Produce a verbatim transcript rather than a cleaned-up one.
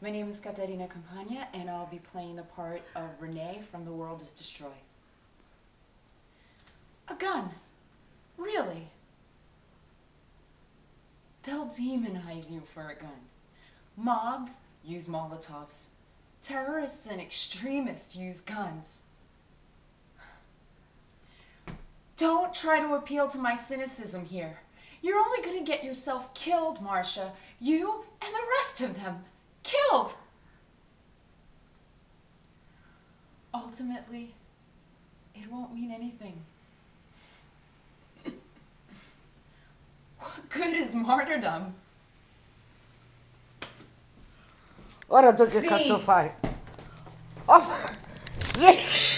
My name is Katerina Campagna, and I'll be playing the part of Renee from The World is Destroyed. A gun? Really? They'll demonize you for a gun. Mobs use Molotovs. Terrorists and extremists use guns. Don't try to appeal to my cynicism here. You're only going to get yourself killed, Marcia. You and the rest of them. Killed! Ultimately, it won't mean anything. What good is martyrdom? Ora, do che Sì. cazzo fai? Oh.